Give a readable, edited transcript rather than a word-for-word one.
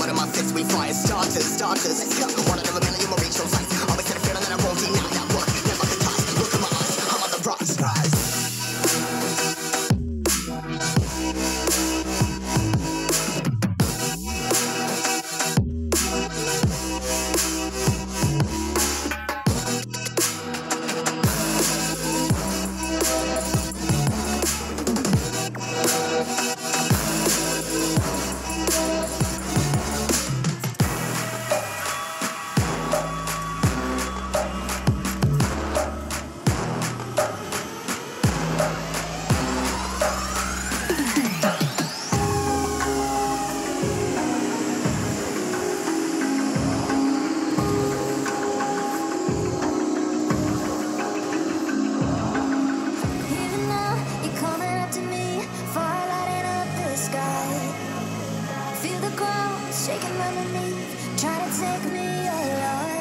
blood in my fist, we fire starters. One of a million will reach those heights. Always had a feeling that I won't deny that work. Never the toss, look in my eyes, I'm on the rise. Shaking underneath, trying to take me alive.